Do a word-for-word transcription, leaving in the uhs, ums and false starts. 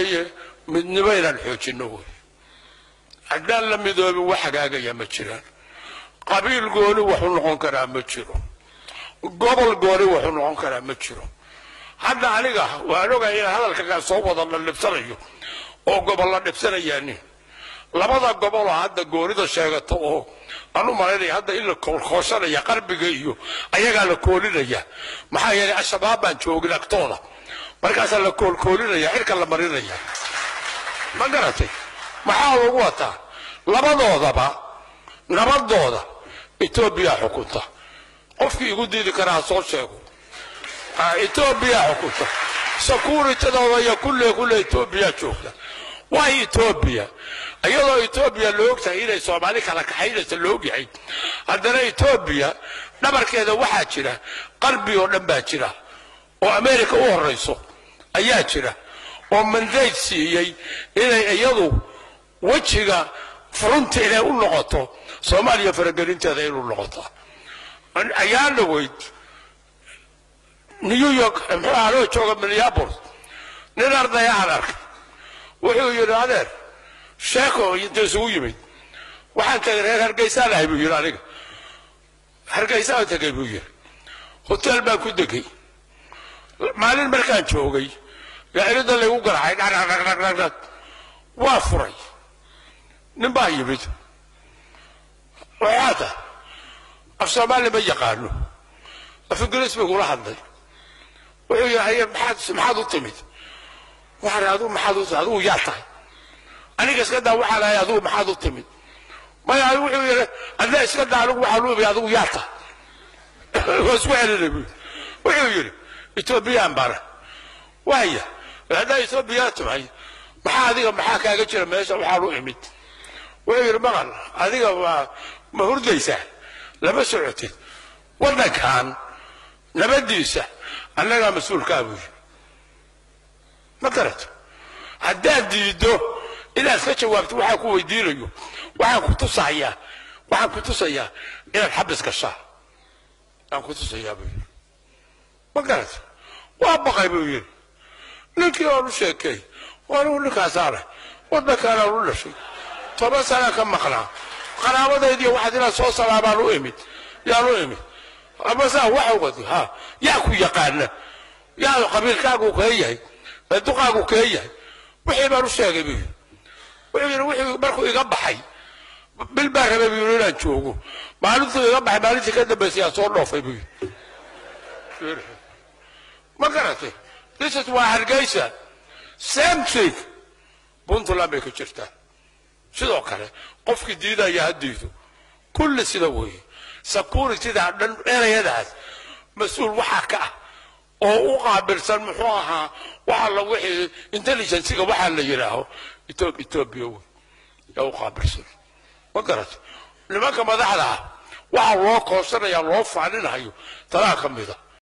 weeye midnimo inaan xoojinno wey haddaan la midoobi wax hagaagaya ma jiraan qabiil gooni wuxuu noqon karaa ma jiro gobol gooni wuxuu noqon karaa ma jiro hadda aniga waan ogahay in hadalka soo wada la dhibsanayo oo gobol la dhibsanayaan labada gobol hadda goonida sheegato oo anu mareeyay hadda in la koolkooshanaya qarbiga iyo ayaga la koolinaya maxaa yeelay ashabaab baan joogin agtooda markaas la koolkoolinaya xirka la marinaya ma garatay maxaa ugu wata labadoodaba nabadooda Ethiopia xukunta qofkii igu diidi karaa soo sheego ah Ethiopia xukunta security-dooda iyo kullee kullee Ethiopia joogta waa Ethiopia ayadoo Ethiopia loo ogtahay inay Soomaali kala kaxaynayso loo yahay haddana Ethiopia dhabarkeeda waxaa jira qalbi oo dhan baa jira oo America u horeyso ayaa jira oo mandate siiyay inay iyadu wajiga frontier u noqoto Soomaaliya faragelinteeda inuu noqoto ayaan weyd New York maxaa jooga Minneapolis nin arday aan arkay wuxuu yiri adeer sheeko inta soo yimid waxaan tagay reer Hargeysa lahay buu yiri aniga Hargeysa tagay buu yiri hotel baa ku degay maalin markaan joogay yaarida lagu garaacay waa furay nin baa yimid وهذا الصومالي ما يقالوا في الجلسة بيقول هذا وهي هي محاد محاد التميد وحنا هذو محاد هذو يعطي أنا قص كذا وحنا هذو محاد التميد ما يعرفوا أنا قص كذا على وحلو بهذو يعطي وسوي النبي ويقول إثيوبيا مبارك وهي هذا إثيوبيا تبعي محاد محاك أجر ما يسوي حلو إمد ويقول مغل هذه ما هو ليسه لما سعته ولا كان نبديسه أنا مسؤول كابوي ما قرأت هداد ديدو إلى سكتش وقت وحكوا يديروا وحكوا تصعيا وحكوا تصعيا إلى الحبس كشاه أنا كنت تصعيا بي ما قرأت وأبغى يبوي لك يا رشيكي وأنا أقول لك أساره ولا كان أقول له شيء طب أنا كم مقنع قناة يدي واحد إلى صوص على بالو إمت يا لو إمت أما سا واحد وقتي ها ياكو يقارن يا قبيل كاكو كهيه الدقاقو كهيه وحي ما رشاقي بيه وحي وحي بركو يقبحي بالباقي ما بيقولوا لنا نشوفه معلومته يقبحي معلومته كده بس يا صور نوفي بيه ما قرأته ليست واحد قيسة سامسك بنتو لا بيكو شرطة sidoo kale qofkii diiday hadiido kulli sida way security-da dhan erayadaas mas'uul waxa ka ah oo u qaabilsan muxuu ahaa waxa la wixii intelligence-ga waxa la yiraahdo Ethiopia way yaa u qaabilsan ma garat nimanka madaxda waxa loo qoosanayaa loo faaninayo talaa kamida